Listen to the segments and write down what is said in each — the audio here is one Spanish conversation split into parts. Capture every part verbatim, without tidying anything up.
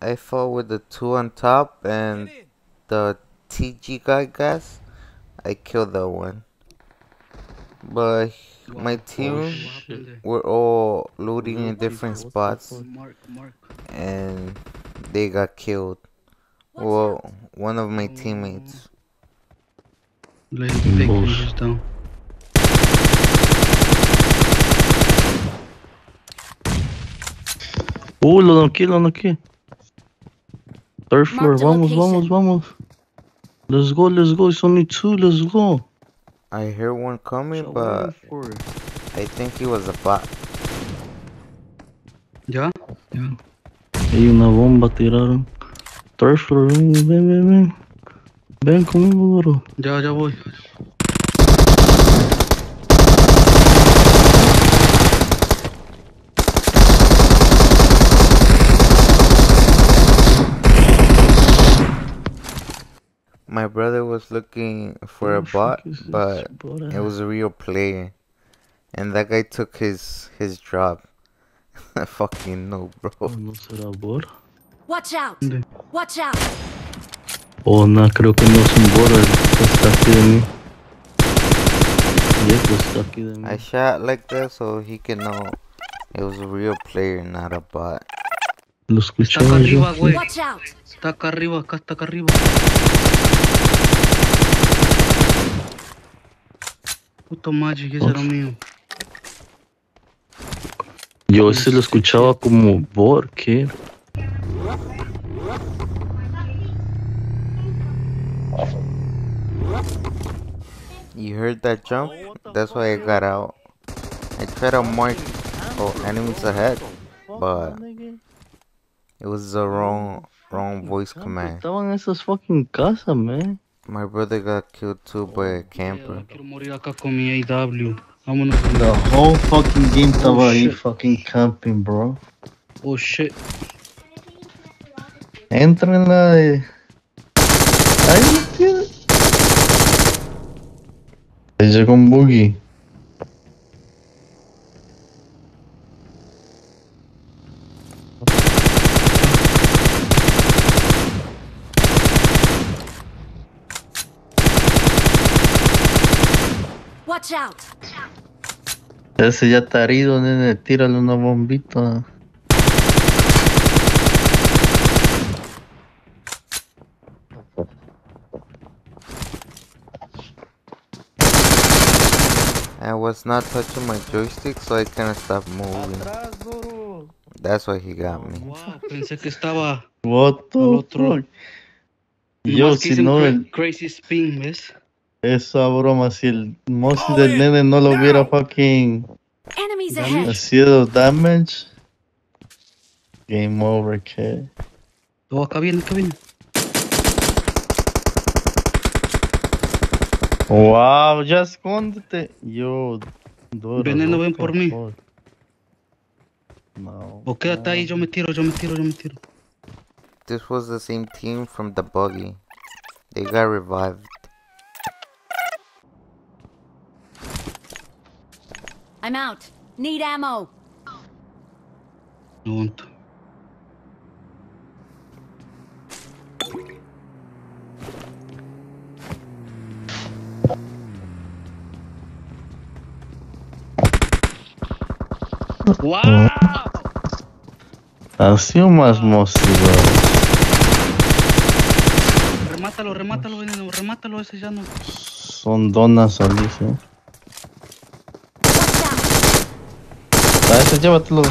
I fought with the two on top and the T G guy, guys. I killed that one. But my Wow. team Oh, shit. were all looting Real in different people, what the spots fuck? Mark, Mark. and they got killed. Well, one of my teammates. Lane picking, Bullshit. he's down. Uh, lo noqué, lo noqué. Third floor, Marked a vamos, location. vamos, vamos. Let's go, let's go. It's only two, let's go. I hear one coming, What y'all waiting but for? I think he was a bot. ¿Ya? Hay una bomba tiraron. Third floor, ven, ven, ven, ven. Ven conmigo, bro. Ya, ya voy. My brother was looking for Who a the fuck bot, is this but bot it at? was a real player. And that guy took his his job. I fucking know, bro. Oh, no será bot. Watch out! ¿Dónde? Watch out! Oh, no, creo que no es un bot el que está aquí de mí. Ya que está aquí de I mí. shot like that so he can know it was a real player, not a bot. Lo Está escuchaba acá yo. arriba, güey. Watch out! Está acá arriba, acá está acá arriba. Puto Magic, ese era mío. Yo ese lo escuchaba como bot, ¿qué? You heard that jump? That's why I got out. I tried to mark oh, enemies ahead, but it was the wrong wrong voice command. Estaban en esas fucking casas, man. My brother got killed too by a camper. Quiero morir acá con mi A W. Vámonos. The whole fucking game estaba ahí shit. fucking camping, bro. Oh shit. Entra en la de... Ahí, tío. Ahí llegó un buggy. Watch out! Ese ya está herido, nene. Tírale una bombita. I was not touching my joystick, so I couldn't stop moving. That's why he got me. Wow, pensé que estaba What the al otro. fuck? Yo, Nomás que si hice un no, cra- el- crazy spin, ¿ves? esa broma, si el mouse del nene no lo hubiera fucking Enemies Damage. ahead! hacido damage, game over, ¿qué? Oh, acá viene, acá viene. Wow, ya escóndete. Yo, Dora, Veneno, what ven the por mí. fuck? No. O quédate ahí, yo me tiro, yo me tiro, yo me tiro. This was the same team from the buggy. They got revived. I'm out. Need ammo. No aguanto. ¡Wow! Ha sido más motivado. Remátalo, remátalo, veneno, remátalo ese ya no. Son donas, Alicia. Watch out! A ese llévatelo.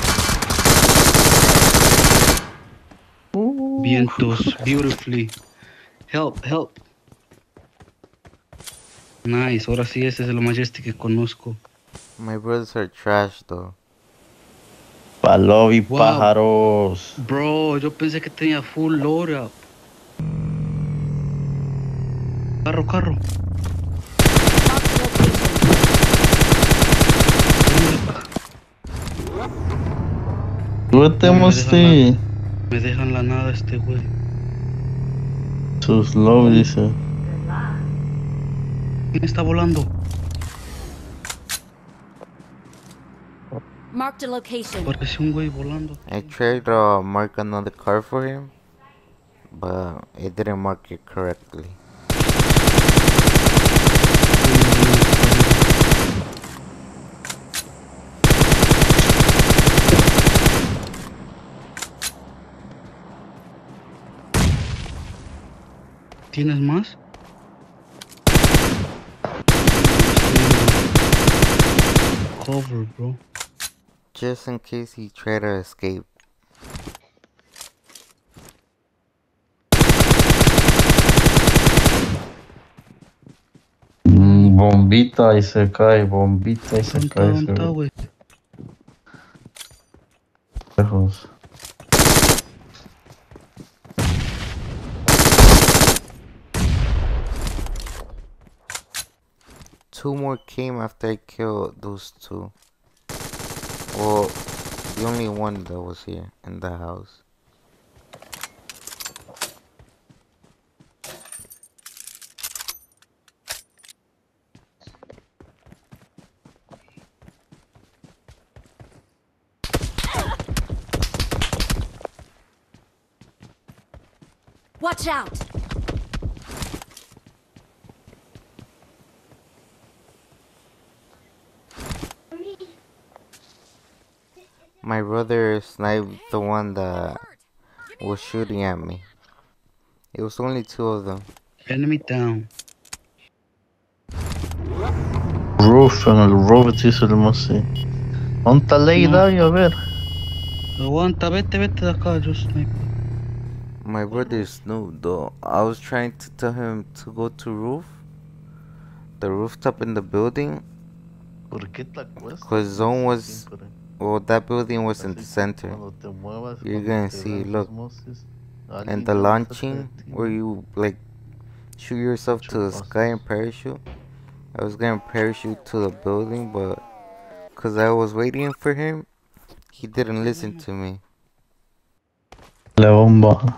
Vientos, beautifully. Help, help. Nice, ahora sí ese es el Majestic que conozco. My brothers are trash though. Palovi Wow. pájaros. Bro, yo pensé que tenía full load up. Carro, carro. Marked location. Suéltemos, sí. Me dejan la nada este güey. Sus low, dice. ¿Quién está volando? Marked a location. Pareció un güey volando. I tried to uh, mark another car for him, but it didn't mark it correctly. ¿Tienes más? Cover, bro. Just in case he tried to escape. Mm, bombita y se cae, bombita y se ¿Dónde está? cae. ¿Dónde está, ese güey? lejos. Two more came after I killed those two. Well, the only one that was here in the house. Watch out! My brother sniped the one that was shooting at me. It was only two of them. Enemy down. Roof, en el roof dice el Mosi. ¿Dónde está Ley, No. David? A ver. Aguanta, vete, vete de acá, yo snipe. My brother is Snoop though. I was trying to tell him to go to roof. The rooftop in the building. ¿Por qué te acuestas? Cause zone was, Siempre. well, that building was in Así the que center. cuando te muevas, You're cuando gonna te see, vean look. los Mosis, And alguien the ya launching, cerca de ti. where you like shoot yourself to the sky and parachute. I was gonna parachute to the building, but cause I was waiting for him, he didn't listen to me. La bomba.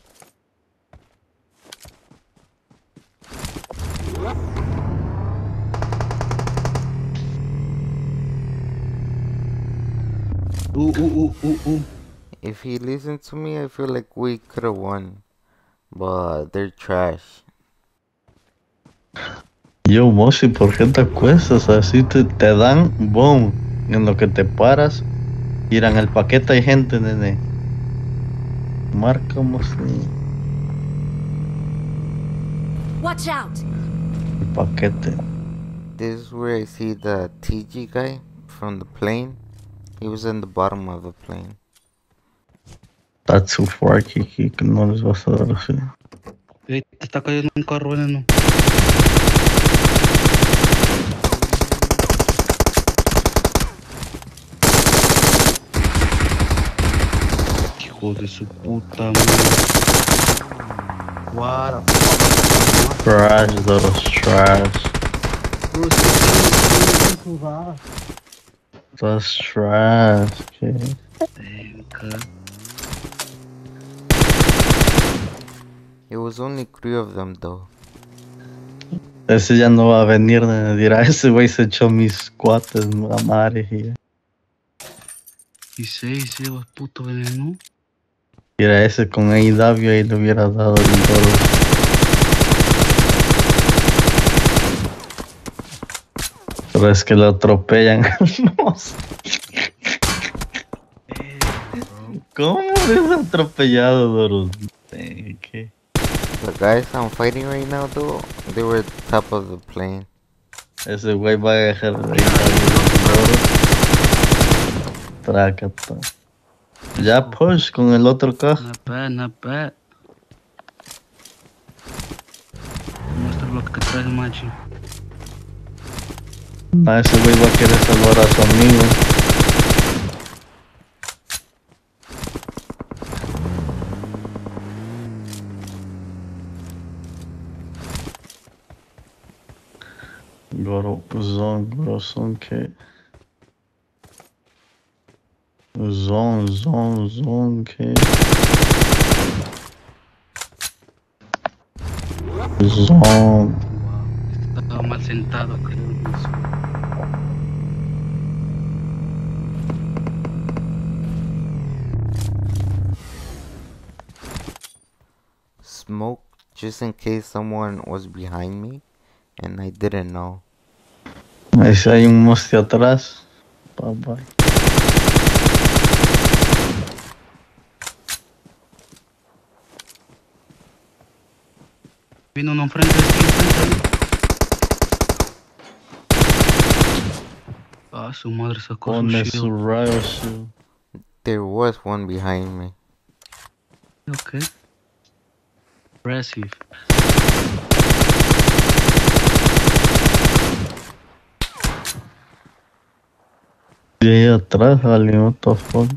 Uh, uh, uh, uh, uh. If he listened to me, I feel like we could have won. But they're trash. Yo, Mosi, ¿por qué te acuestas? Así te, te dan, boom. En lo que te paras, tiran el paquete, hay gente, nene. Marca, Mosi. Watch out! El paquete. This is where I see the T G guy from the plane. He was in the bottom of the plane. That's too far, Kiki, que no les vas a dar así. Eh, te está cayendo un carro veneno. Hijo de su puta madre. What? Trash, those trash. That's trash, kid. Venga. It was only three of them though. Ese ya no va a venir, nene. Dirá, ese güey se echó mis cuates, la madre. Y Y seis llevas puto veneno. dirá, ese con A E W ahí le hubiera dado el duro. Pero es que lo atropellan. No sé. ¿Cómo eres atropellado, Doros? Eh, ¿Qué? The guys I'm fighting right now though, they were top of the plane. Ese güey va a dejar de ahí el Doros. Trácata. Ya push con el otro caja. Not bad, not bad. Muestra lo que traes, machi. Ah, ese güey va a querer salvar a su amigo. Go to zone, go to zone, que zone, zone, zone, que zone. Estaba mal sentado, creo. smoke just in case someone was behind me and I didn't know. Ahí sí hay un Musty atrás. Bye bye. Vino uno enfrente de ti, enfrente. Ah, su madre sacó su Pone su shield. riot shield. There was one behind me. Ok. Impressive. Y ahí atrás alguien, what the fuck.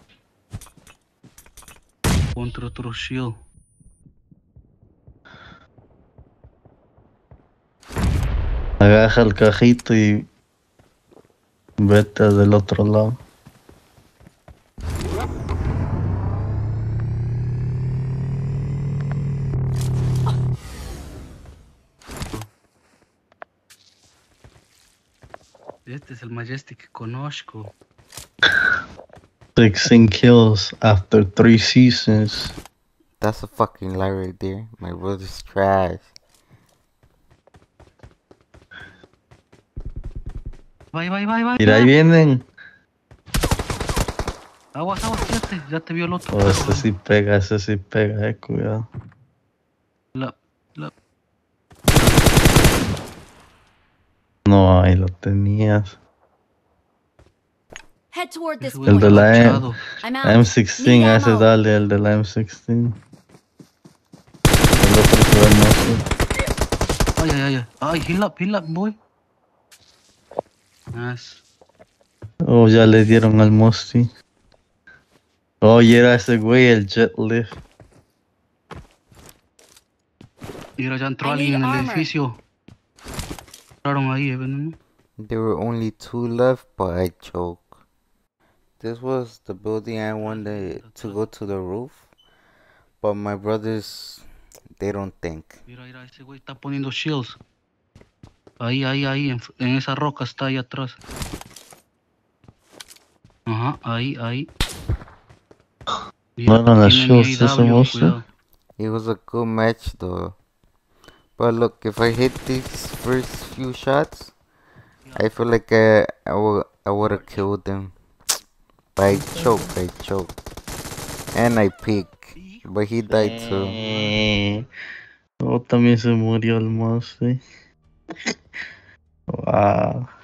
Contra otro shield. Agarra el cajito y vete del otro lado. Este es el Majestic que conozco. sixteen kills after three seasons. That's a fucking lie right there. My brother's trash. Bye, bye, bye, bye. Mira, ahí vienen. Aguas, aguas, ya te, ya te vio el otro. Oh, ese sí pega, ese sí pega, eh, cuidado. La, la... No, ahí lo tenías. Head toward this Ese güey El de point. la E- agachado. I'm out. M sixteen, Need a ese ammo. dale, el de la M sixteen. El otro se ve hermoso. Ay, ay, ay, ay. Ay, heal up, heal up, boy. Nice. Oh, ya le dieron al Musty. Oh, y era ese güey, el Jet Lift. Mira, ya entró I alguien en need el armor. edificio. Entraron ahí, eh, ven, ¿no? There were only two left, but I choked. This was the building I wanted to go to the roof, but my brothers, they don't think. Mira, mira, ese güey está poniendo shields. Ahí, ahí, ahí, en, en esa roca está ahí atrás. Ajá, ahí, ahí. No eran las tienen shields, ese A W, monstruo. cuidado. It was a good match though. But look, if I hit these first few shots, I feel like I, I, would, I would have killed him. But I choked, I choked. And I peeked. But he died too. Eh, Oh, también se murió el Musty. Wow.